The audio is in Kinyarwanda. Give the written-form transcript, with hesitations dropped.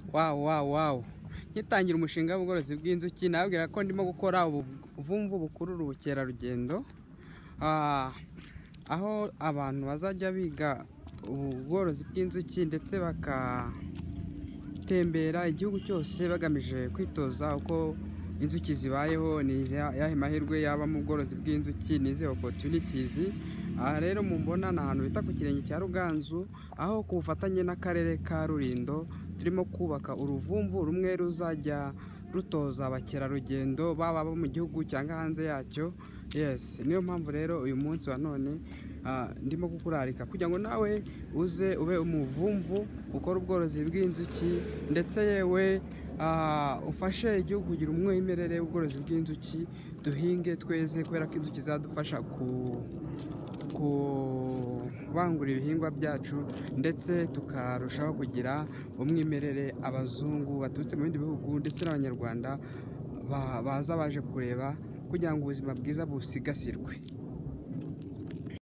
Wow. Ngitangira umushinga w'ubworozi bw'inzuki nababwira ko ndimo gukora ubuvumvu bukurura ubukerarugendo, aho abantu bazajya biga ubworozi bw'inzuki ndetse bakatembera igihugu cyose bagamije kwitoza uko inzuki zibayeho, ni yahe mahirwe yaba mu bworozi bw'inzuki, ni izihe opportunities. Aha rero mumbona ni ahantu bita ku Kirenge cya Ruganzu, aho ku bufatanye n'akarere ka Rulindo turimo kubaka uruvumvu rumwe ruzajya rutoza abakerarugendo baba bo mu gihugu cyangwa hanze yacyo. Yes, niyo mpamvu rero uyu munsi wa none ndimo kukurarika kugira ngo nawe uze ube umuvumvu ukora ubworozi bw'inzuki, ndetse yewe ufashe igihugu kugira umwimerere w'ubworozi bw'inzuki. Duhinge tweze kubera ko inzuki zadufasha kubangura ibihingwa byacu, ndetse tukarushaho kugira umwimerere abazungu baturutse mu bindi bihugu ndetse n'abanyarwanda baza baje kureba kugira ngo ubuzima bwiza busigasirwe.